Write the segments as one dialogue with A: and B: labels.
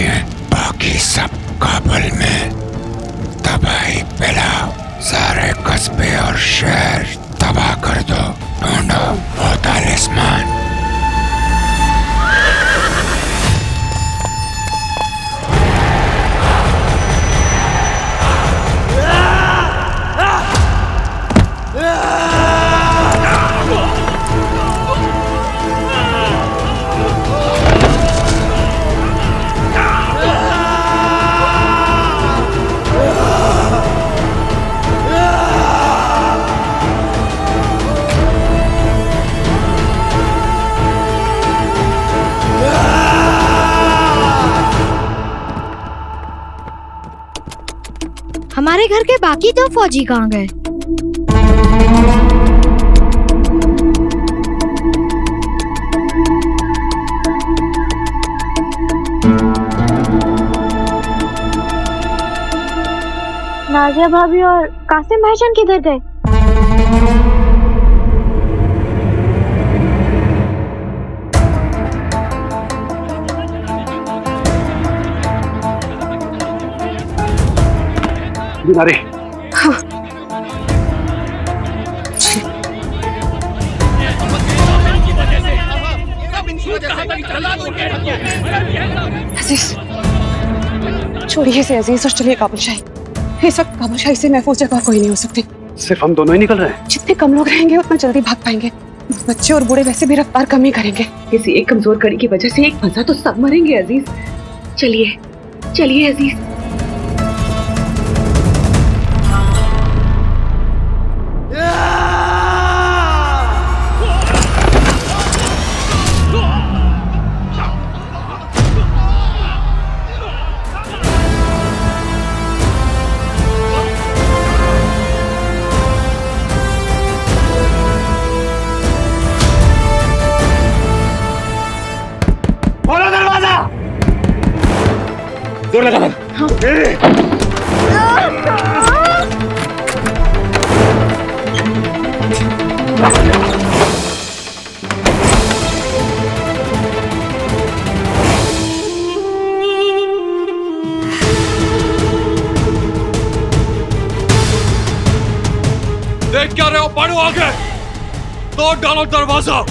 A: हैं, बाकी सब काबुल में तबाही फैलाओ, सारे कस्बे और शहर तबाह कर दो, ढूंढो वो तालिस्मान।
B: हमारे घर के बाकी दो फौजी कहाँ गए?
C: नाजिया भाभी और कासिम भाईजान किधर गए?
D: अरे
C: हाँ।
E: अजीज, छोड़िए इसे अजीज और चलिए काबुल शाही। इस वक्त काबुल शाही से महफूज जगह कोई नहीं हो सकती।
D: सिर्फ हम दोनों ही निकल रहे हैं।
E: जितने कम लोग रहेंगे उतना जल्दी भाग पाएंगे। बच्चे और बूढ़े वैसे भी रफ्तार कम ही करेंगे।
F: किसी एक कमजोर कड़ी की वजह से एक फंसा तो सब मरेंगे अजीज। चलिए चलिए अजीज।
D: जोर लगा बंद। हाँ।
G: देख क्या रहे हो? बढ़ो आगे, तोड़ डालो दरवाजा।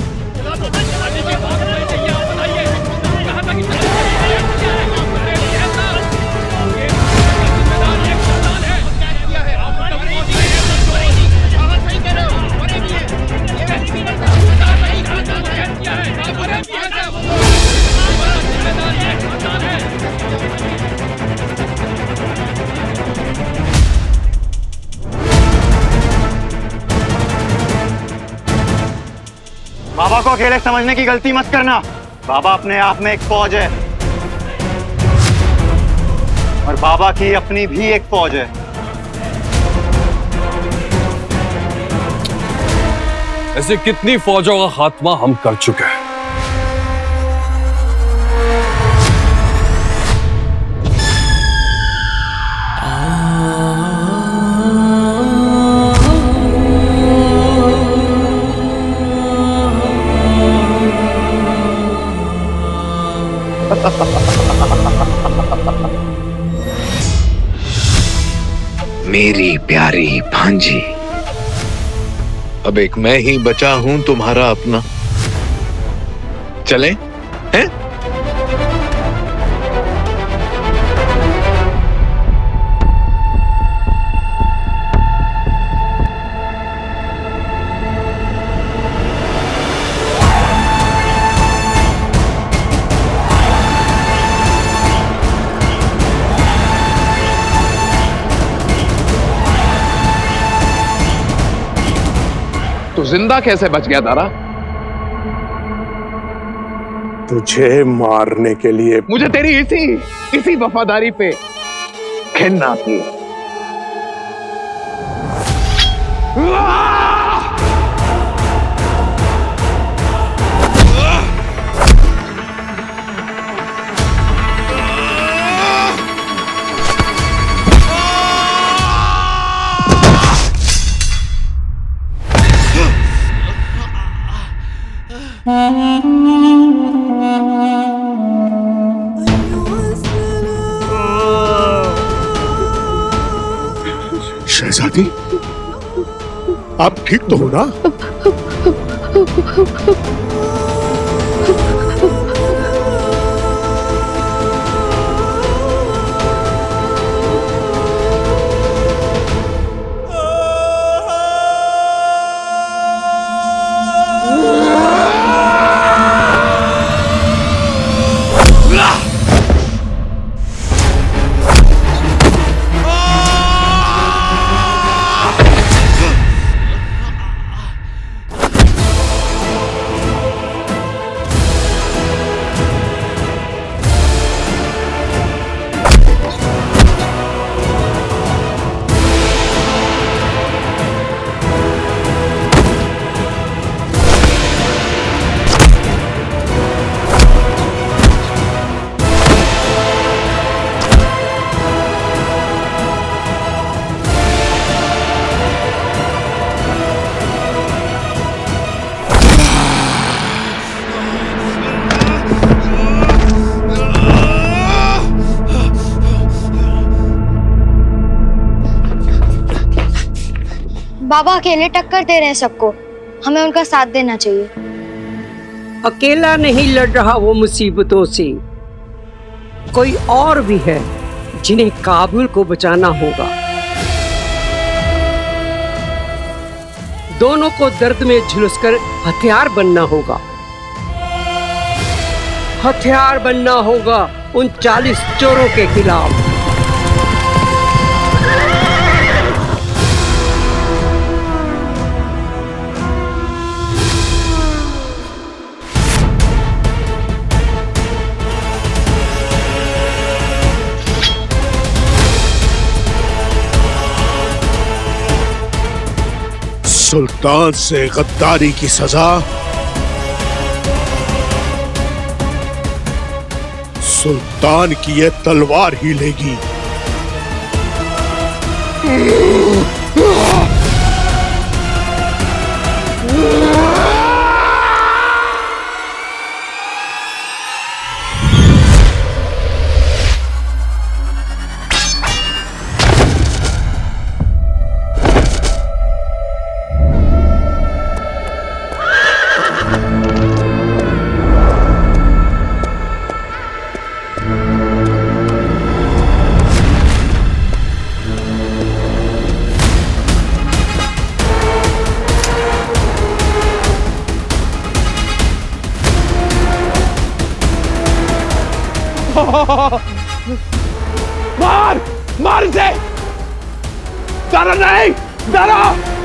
D: बाबा को अकेले समझने की गलती मत करना। बाबा अपने आप में एक फौज है और बाबा की अपनी भी एक फौज है।
G: ऐसे कितनी फौजों का खात्मा हम कर चुके हैं।
A: मेरी प्यारी भांजी,
H: अब एक मैं ही बचा हूं तुम्हारा अपना। चलें? हैं?
I: तू जिंदा कैसे बच गया दारा?
H: तुझे मारने के लिए
I: मुझे तेरी इसी वफादारी पे घिन आती है।
J: शहजादी, आप ठीक तो हो ना?
B: बाबा अकेले टक्कर दे रहे हैं सबको, हमें उनका साथ देना चाहिए।
K: अकेला नहीं लड़ रहा वो मुसीबतों से, कोई और भी है जिन्हें काबुल को बचाना होगा। दोनों को दर्द में झुलसकर हथियार बनना होगा, हथियार बनना होगा उन 40 चोरों के खिलाफ।
J: सुल्तान से गद्दारी की सजा सुल्तान की ये तलवार ही लेगी।
I: मार मार इसे, डरो नहीं, डरो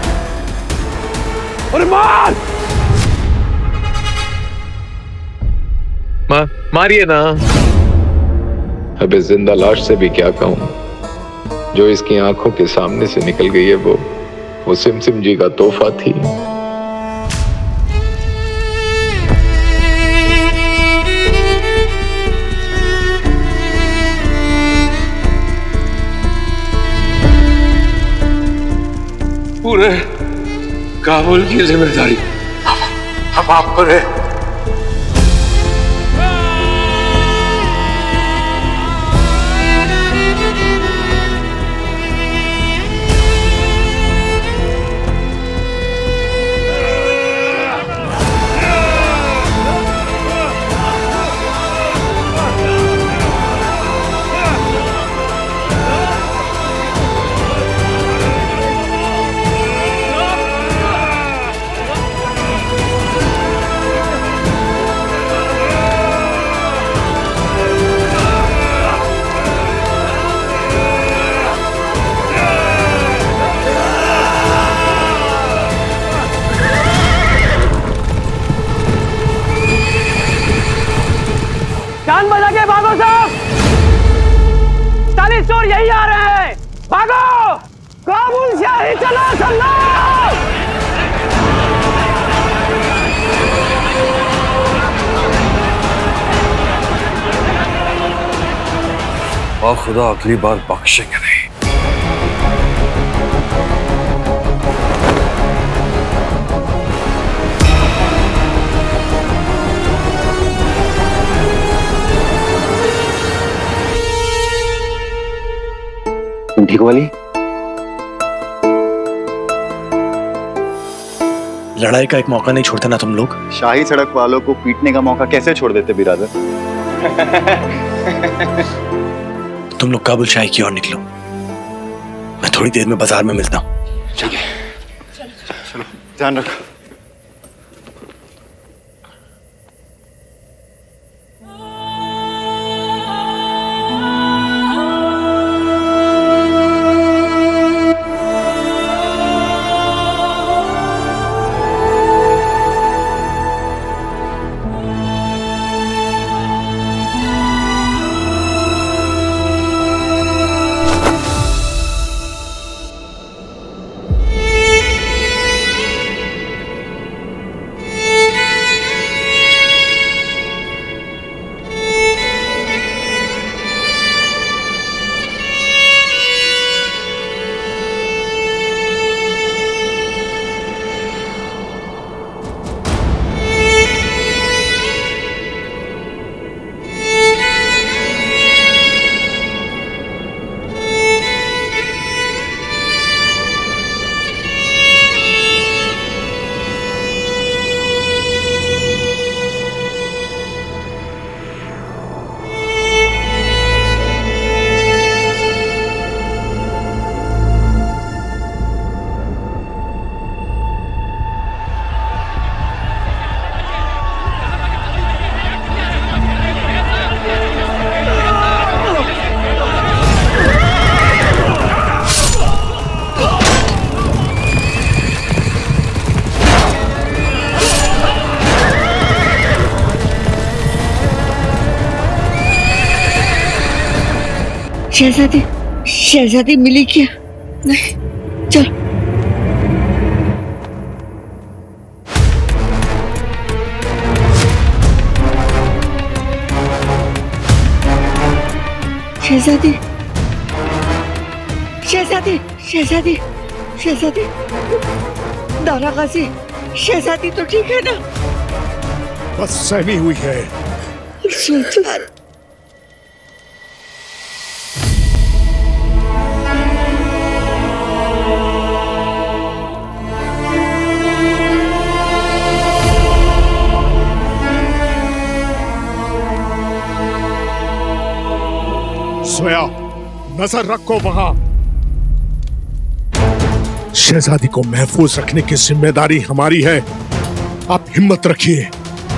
I: और मार।
H: मारिए ना। अब इस जिंदा लाश से भी क्या कहूं, जो इसकी आंखों के सामने से निकल गई है वो सिमसिम जी का तोहफा थी।
A: पूरे काबुल की जिम्मेदारी हम आप पर है।
I: कान बजा के भागो सब, 40 चोर यही आ रहे हैं, भागो, काबुल शाही चलो चलो।
G: और खुदा अगली बार बख्शेंगे नहीं।
D: ठीक वाली,
L: लड़ाई का एक मौका नहीं छोड़ते ना तुम लोग।
D: शाही सड़क वालों को पीटने का मौका कैसे छोड़ देते बिरादर?
L: तुम लोग काबुल शाही की ओर निकलो, मैं थोड़ी देर में बाजार में मिलता हूँ।
D: चलो ध्यान रखो।
K: शहजादी, शहजादी मिली क्या? नहीं, चल। शहजादी, शहजादी, शहजादी, शहजादी, दारा गाजी, शहजादी तो ठीक है ना?
J: बस सहमी हुई है।
K: सुल्तान,
J: सोया, नजर रखो वहां। शहजादी को महफूज रखने की जिम्मेदारी हमारी है। आप हिम्मत रखिए।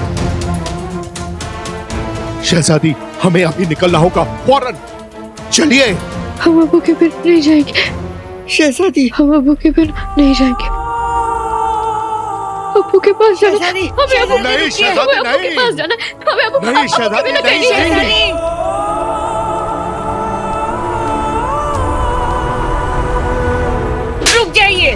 J: शहजादी, हमें अभी निकलना होगा, फौरन चलिए।
C: हम अबू के बिना नहीं जाएंगे।
K: शहजादी,
C: हम अबू के बिना नहीं जाएंगे। अबू के पास जाना।
J: नहीं शहजादी, नहीं।
C: पास जाना। हमें अबू
J: नहीं शहजादी, नहीं।
K: रुक जाइए।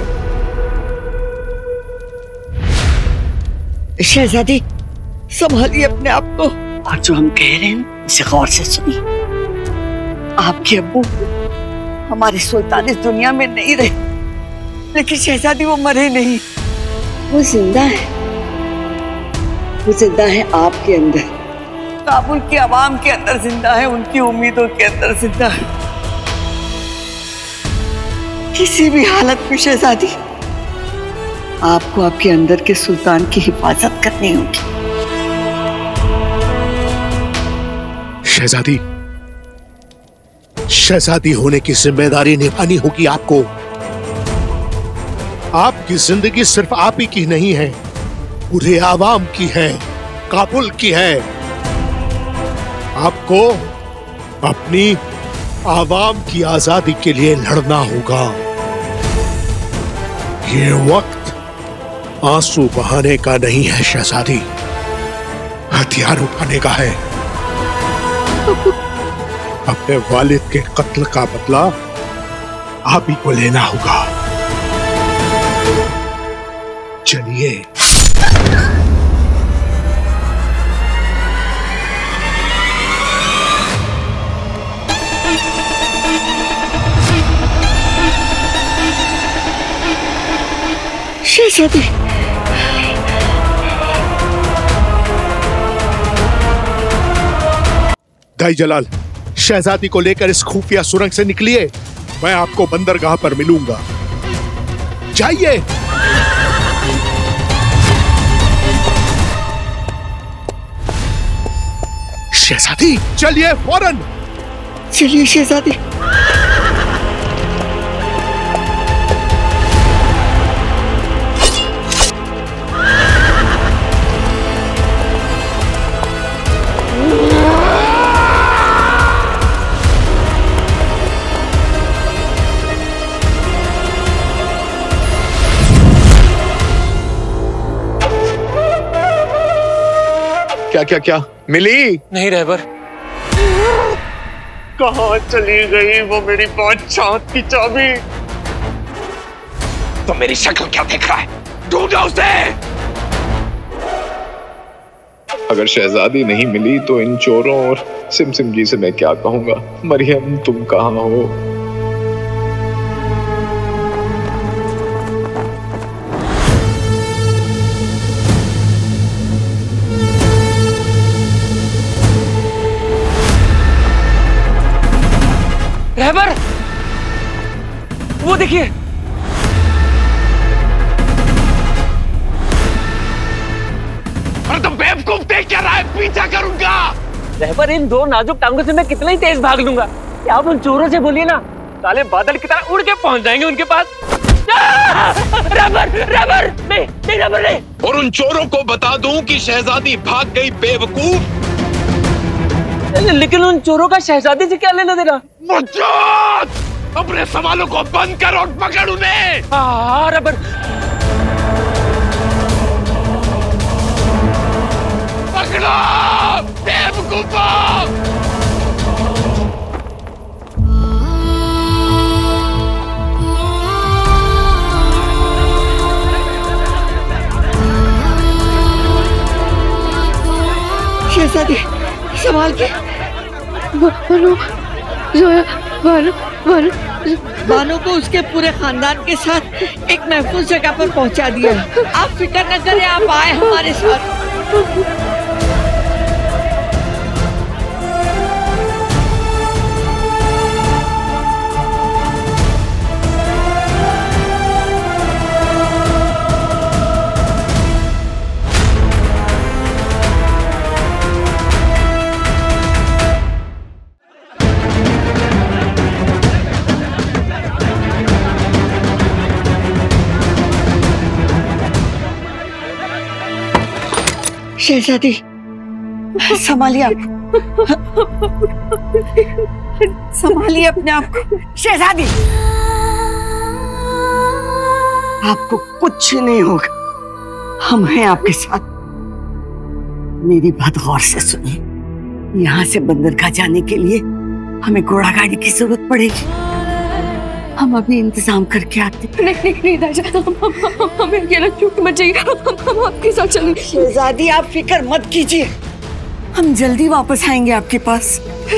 K: शहजादी, संभालिए अपने आप को। और जो हम कह रहे हैं उसे गौर से सुनिए। आपके अब्बू हमारे सुल्तान इस दुनिया में नहीं रहे, लेकिन शहजादी वो मरे नहीं, वो जिंदा है। वो जिंदा है आपके अंदर, काबुल की आवाम के अंदर जिंदा है, उनकी उम्मीदों के अंदर जिंदा है। किसी भी हालत में शहजादी, आपको आपके अंदर के सुल्तान की हिफाजत करनी होगी।
J: शहजादी, शहजादी होने की जिम्मेदारी निभानी होगी आपको। आपकी जिंदगी सिर्फ आप ही की नहीं है, पूरे आवाम की है, काबुल की है। आपको अपनी आवाम की आजादी के लिए लड़ना होगा। ये वक्त आंसू बहाने का नहीं है शहजादी, हथियार उठाने का है। अपने वालिद के कत्ल का बदला आप ही को लेना होगा। चलिए।
K: शहजादी,
J: दाई जलाल, शहजादी को लेकर इस खुफिया सुरंग से निकलिए। मैं आपको बंदरगाह पर मिलूंगा। जाइए। शहजादी चलिए फौरन।
K: चलिए शहजादी।
I: क्या क्या क्या मिली?
G: नहीं रहबर।
I: कहाँ चली गई वो मेरी बादशाह की चाबी?
A: तो मेरी शक्ल क्या देख रहा है? ढूंढो उसे।
H: अगर शहजादी नहीं मिली तो इन चोरों और सिमसिम जी से मैं क्या कहूंगा? मरियम तुम कहाँ हो?
G: रहबर, वो देखिए।
A: अरे तो बेवकूफ देख क्या रहा है? पीछा करूंगा।
G: रहबर, इन दो नाजुक टांगों से मैं कितना ही तेज भाग लूंगा। क्या आप उन चोरों से बोलिए ना, काले बादल की तरह उड़ के पहुंच जाएंगे उनके पास। रहबर, रहबर, नहीं, रहबर नहीं।
H: और उन चोरों को बता दूं कि शहजादी भाग गई बेवकूफ।
G: लेकिन उन चोरों का शहजादी से क्या लेना देना?
A: अपने सवालों को बंद कर और पकड़ उन्हें।
G: रहबर।
A: पकड़ो बेवकूफों।
K: शहजादी संभाल के। बानो को उसके पूरे खानदान के साथ एक महफूज जगह पर पहुंचा दिया। आप फिक्र न करें, आप आए हमारे साथ। शहजादी संभालिए आप, संभालिए अपने आप को। शहजादी आपको कुछ नहीं होगा, हम हैं आपके साथ। मेरी बात गौर से सुनिए। यहाँ से बंदरगाह जाने के लिए हमें घोड़ा गाड़ी की जरूरत पड़ेगी। हम अभी इंतजाम करके आते।
E: नहीं राजा, हमें अकेला छोड़ मत जाइए, हम आपके साथ चलेंगे।
K: शहजादी आप फिक्र मत कीजिए, हम जल्दी वापस आएंगे आपके पास।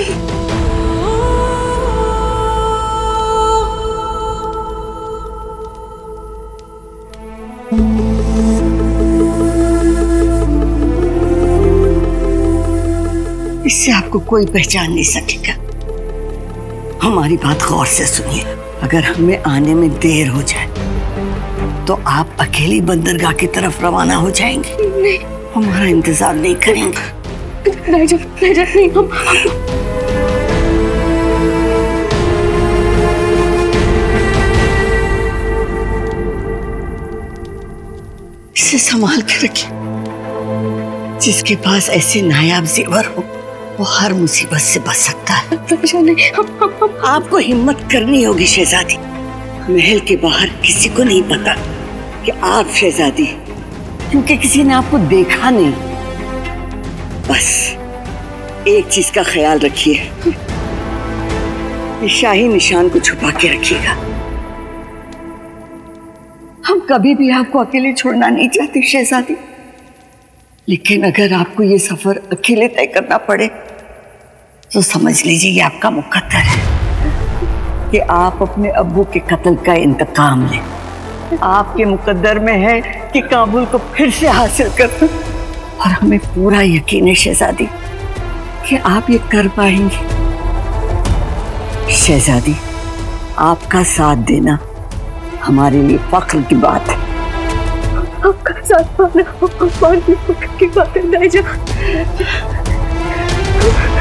K: इससे आपको कोई पहचान नहीं सकेगा। हमारी बात गौर से सुनिए। अगर हमें आने में देर हो जाए तो आप अकेली बंदरगाह की तरफ रवाना हो जाएंगे।
E: नहीं,
K: हमारा इंतजार नहीं करेंगे।
E: राजा, नहीं, हम
K: इसे संभाल के रखिए। जिसके पास ऐसे नायाब जेवर हो वो हर मुसीबत से बच सकता है। आपको हिम्मत करनी होगी शहजादी। महल के बाहर किसी को नहीं पता कि आप शहजादी, क्योंकि किसी ने आपको देखा नहीं। बस एक चीज का ख्याल रखिए, शाही निशान को छुपा के रखिएगा। हम कभी भी आपको अकेले छोड़ना नहीं चाहते शहजादी, लेकिन अगर आपको ये सफर अकेले तय करना पड़े तो समझ लीजिए ये आपका मुकद्दर है कि आप अपने अब्बू के कत्ल का इंतकाम लें। आपके मुकद्दर में है कि काबुल को फिर से हासिल कर, और हमें पूरा यकीन है शहजादी कि आप ये कर पाएंगे। शहजादी आपका साथ देना हमारे लिए फख्र की बात है।
E: आपका साथ पाना हमारे लिए फख्र की बात है।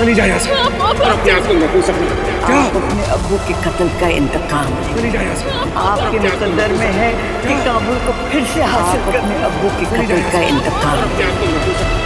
J: चली जा यहाँ से और अपने आप को महफूज रखना।
K: आप अपने अब्बू के कत्ल का इंतकाम
J: चली जा यहाँ से।
K: आपके मुकद्दर में है कि काबुल को फिर से हासिल कर अपने अब्बू के कत्ल का इंतकाम।